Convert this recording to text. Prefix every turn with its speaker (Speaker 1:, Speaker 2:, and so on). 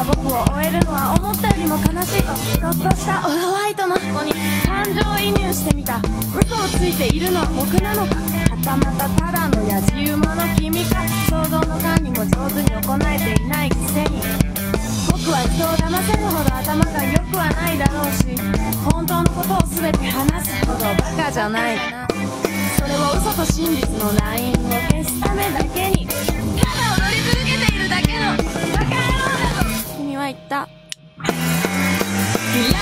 Speaker 1: が僕を終えるのは思ったよりも悲しいと、ちょっとしたオフホワイトの箱に感情移入してみた。嘘をついているのは僕なのか、はたまたただのやじ馬の君か。想像の間にも上手に行えていないくせに、僕は人を騙せるほど頭が良くはないだろうし、本当のことを全て話すほどバカじゃない。それを嘘と真実のラインを消すためだけに、ただ踊り続けているだけのバカ野郎だと君は言った。嫌